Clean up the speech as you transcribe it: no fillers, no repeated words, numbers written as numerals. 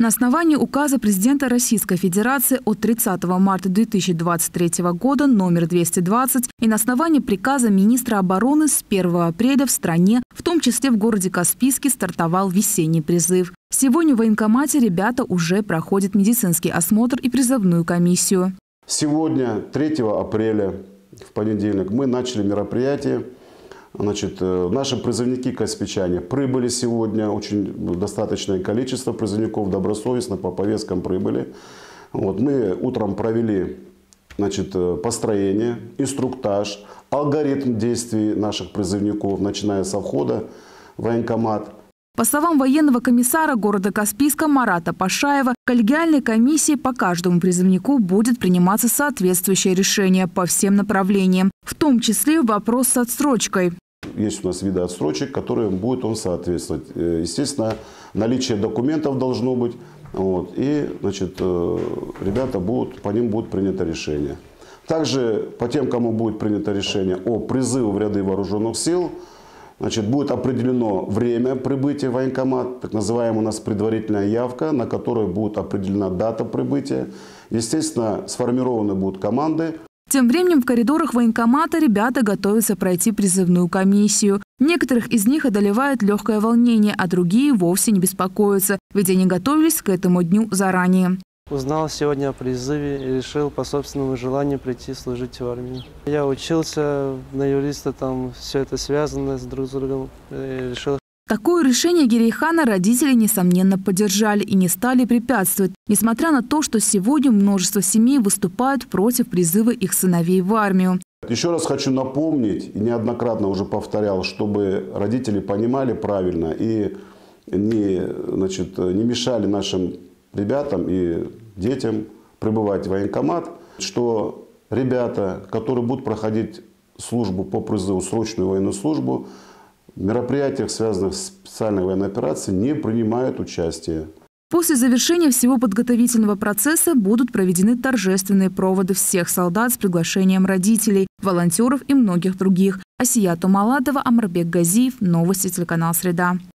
На основании указа президента Российской Федерации от 30 марта 2023 года номер 220 и на основании приказа министра обороны с 1 апреля в стране, в том числе в городе Каспийске, стартовал весенний призыв. Сегодня в военкомате ребята уже проходят медицинский осмотр и призывную комиссию. Сегодня, 3 апреля, в понедельник, мы начали мероприятие. Наши призывники каспийчане прибыли сегодня, очень достаточное количество призывников добросовестно по повесткам прибыли. Мы утром провели построение, инструктаж, алгоритм действий наших призывников, начиная со входа в военкомат. По словам военного комиссара города Каспийска Марата Пашаева, коллегиальной комиссией по каждому призывнику будет приниматься соответствующее решение по всем направлениям, в том числе вопрос с отсрочкой. Есть у нас виды отсрочек, которым будет он соответствовать. Естественно, наличие документов должно быть. Ребята по ним будет принято решение. Также по тем, кому будет принято решение о призыве в ряды вооруженных сил, будет определено время прибытия в военкомат, так называемая у нас предварительная явка, на которой будет определена дата прибытия. Естественно, сформированы будут команды. Тем временем в коридорах военкомата ребята готовятся пройти призывную комиссию. Некоторых из них одолевает легкое волнение, а другие вовсе не беспокоятся, ведь они готовились к этому дню заранее. Узнал сегодня о призыве и решил по собственному желанию прийти служить в армию. Я учился на юриста, там все это связано друг с другом. Решил. Такое решение Гирейхана родители, несомненно, поддержали и не стали препятствовать, несмотря на то, что сегодня множество семей выступают против призыва их сыновей в армию. Еще раз хочу напомнить, и неоднократно уже повторял, чтобы родители понимали правильно и не мешали нашим ребятам и детям прибывать в военкомат, что ребята, которые будут проходить службу по призыву, срочную военную службу, в мероприятиях, связанных с специальной военной операцией, не принимают участие. После завершения всего подготовительного процесса будут проведены торжественные проводы всех солдат с приглашением родителей, волонтеров и многих других. Асия Тумаладова, Амарбек Газиев, новости телеканал «Среда».